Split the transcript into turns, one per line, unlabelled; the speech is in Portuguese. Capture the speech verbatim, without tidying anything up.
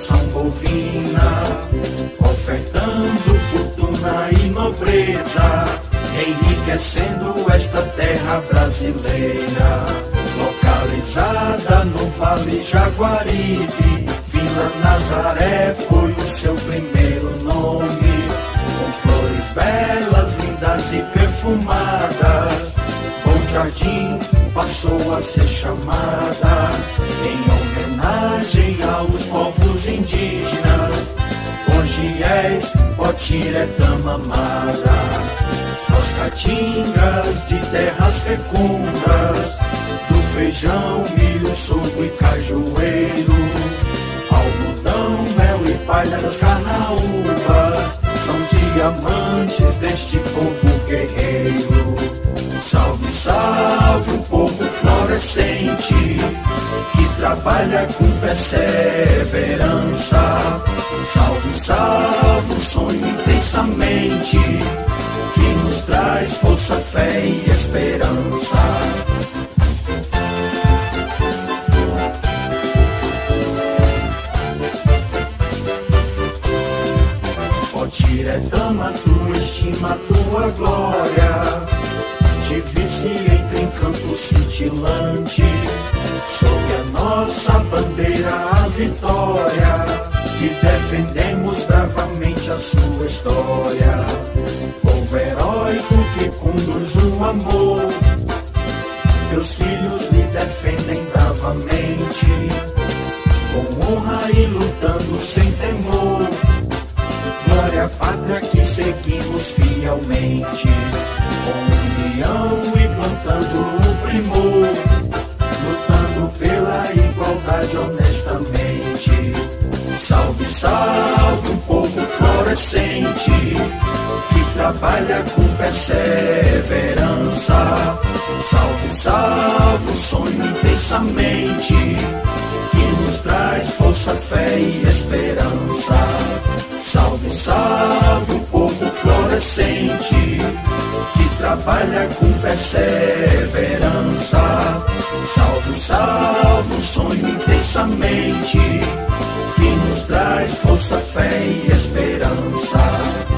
nação bovina, ofertando fortuna e nobreza, enriquecendo esta terra brasileira. Localizada no Vale Jaguaribe, Vila Nazaré foi o seu primeiro nome. Com flores belas, lindas e perfumadas, Bom Jardim passou a ser chamada em homenagem aos povos indígenas. Gorgiés, Potiretama amada, suas caatingas de terras fecundas, do feijão, milho, sorgo e cajueiro, algodão, mel e palha das carnaúbas, são os diamantes deste povo guerreiro. Salve, salve o povo florescente, que trabalha com perseverança. Salve, salve o sonho intensamente, que nos traz força, fé e esperança. Potiretama, tua estima, tua glória, te vi-se entre encanto cintilante, sob a nossa bandeira a vitória, que defendemos bravamente a sua história. Povo heróico que conduz o amor, teus filhos lhe defendem bravamente, com honra e lutando sem temor. Glória à pátria que seguimos fielmente, com união e plantando o primor, lutando pela igualdade honestamente. Salve, salve o povo florescente, que trabalha com perseverança. Salve, salve o sonho intensamente, que nos traz força, fé e esperança. Salve, salve o povo florescente, que trabalha com perseverança. Salve, salve o sonho intensamente, que nos traz força, fé e esperança.